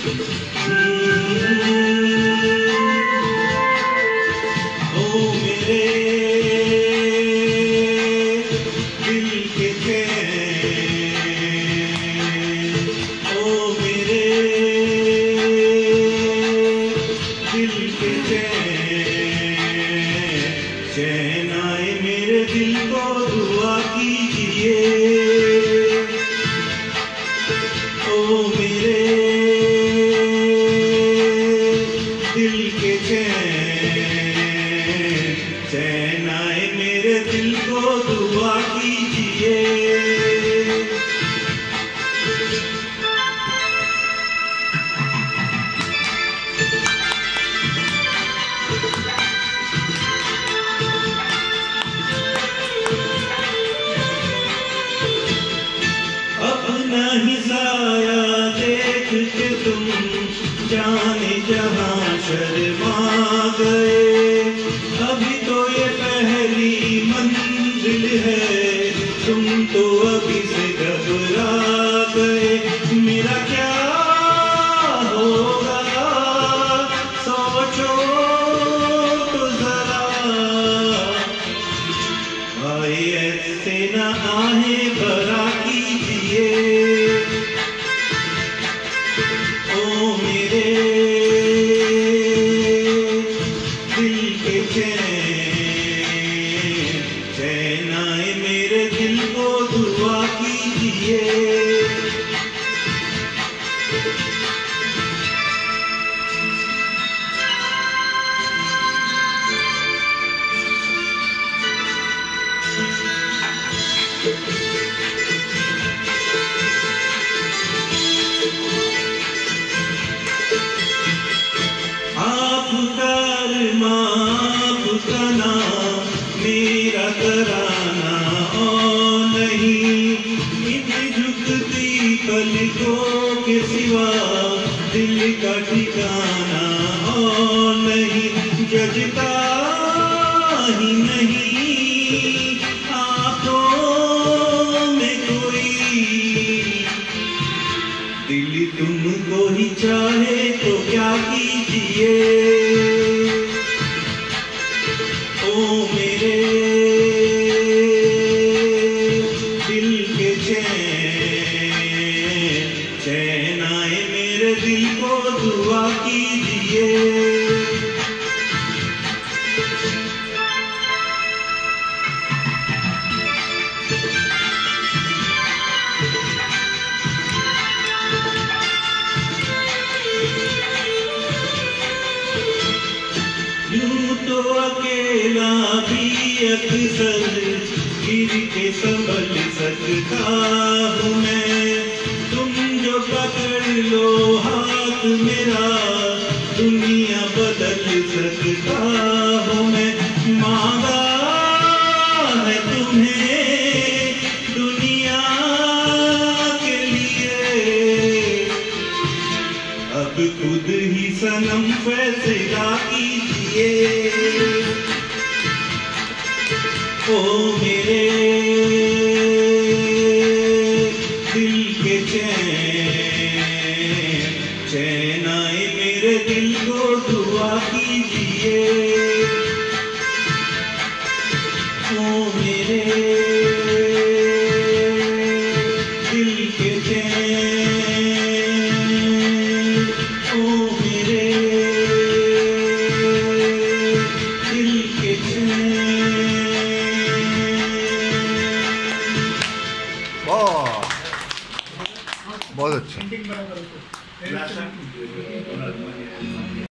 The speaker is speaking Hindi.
चैन आए मेरे दिल को दुआ कीजिए। ओ मेरे दिल के चैन आए मेरे दिल को दुआ कीजिए। नहीं साया देख के तुम जाने जहां शर्मा गए। अभी तो ये पहली मंजिल है, तुम तो अभी से घबरा गए। मेरा क्या होगा सोचो तो जरा, भाई ऐसे न आहे भरा कीजिए। चैन आए मेरे दिल को दुआ कीजिए। आपका मेरा कराना और नहीं, इन झुकती पलकों के सिवा दिल का ठिकाना और नहीं। जजता ही नहीं आंखों में कोई, दिल तुमको ही चाहे तो क्या कीजिए। ओ मेरे दिल के चैन आए मेरे दिल को दुआ कीजिए। यूं तो अकेला भी अक्सर गिर के संभल सकता हूँ मैं। तुम जो पकड़ लो हाथ मेरा, दुनिया बदल सकता हूँ मैं। मांगा है तुम्हें दुनिया के लिए, अब खुद ही सनम फैसला कीजिए। ओ मेरे दिल के चैन आए मेरे दिल को दुआ कीजिए। ओ मेरे दिल के ओ मेरे दिल के बहुत अच्छा।